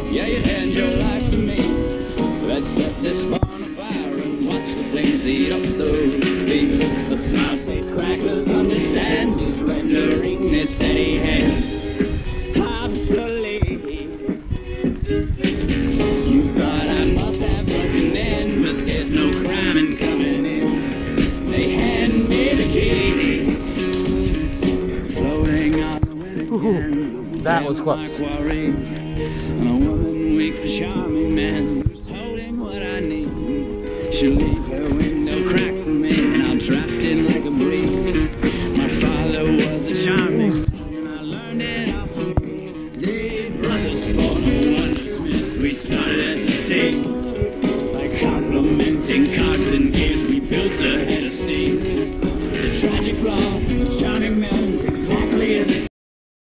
Yeah, you'd hand your life to me. Let's set this barn afire and watch the flames eat up those leaves. The smile say crackers understand is rendering their steady hand obsolete. You thought I must have broken in, but there's no crime in coming in. They hand me the key, floating on the wind again. That was close. A woman weak for charming men, who's holding what I need. She'll leave